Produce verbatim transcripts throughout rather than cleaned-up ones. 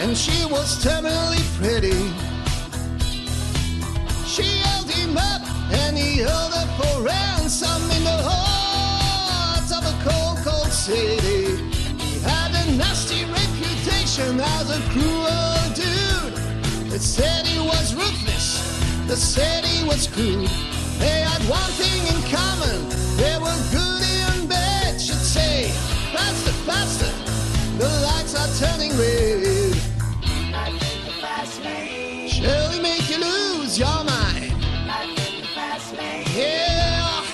and she was terminally pretty. She held him up and he held her for ransom in the heart of a cold, cold city. He had a nasty reputation as a cruel dude. They said he was ruthless, they said he was crude. They had one thing in common, they were goody and bad. She'd say, faster, faster, the lights are turning red. Shall he make you lose your mind? Yeah.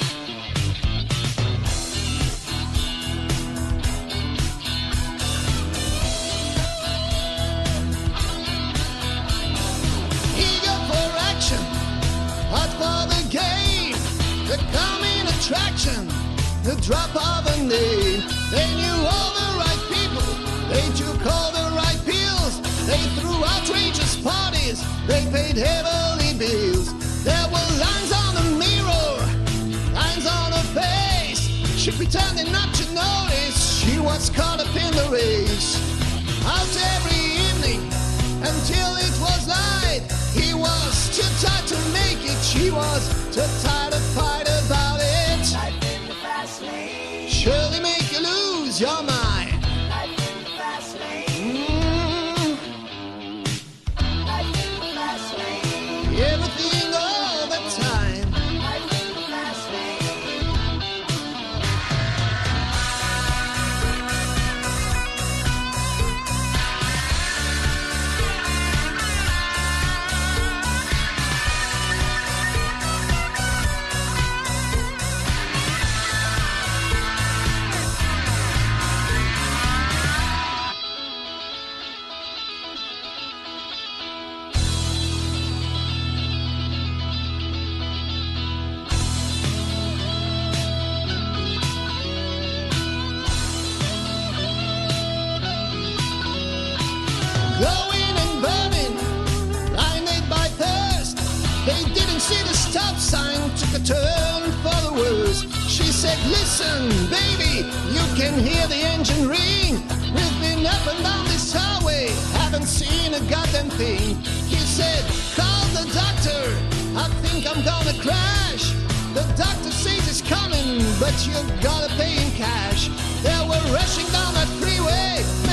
Eager for action, hot for the game, the coming attraction, the drop of a name. They knew all the right people, they took all the right pills, they threw outrageous parties, they paid heavily bills. There were lines on the mirror, lines on her face. She pretended not to notice, she was caught up in the race. Out every evening until it was night. He was too tired to make it, she was too tired to fight about it. Surely make you lose your mind. Mm. Everything all the time. Glowing and burning, blinded by thirst. They didn't see the stop sign, took a turn for the worse. She said, listen, baby, you can hear the engine ring. We've been up and down this highway, haven't seen a goddamn thing. He said, call the doctor, I think I'm gonna crash. The doctor says he's coming, but you gotta pay in cash. They were rushing down that freeway,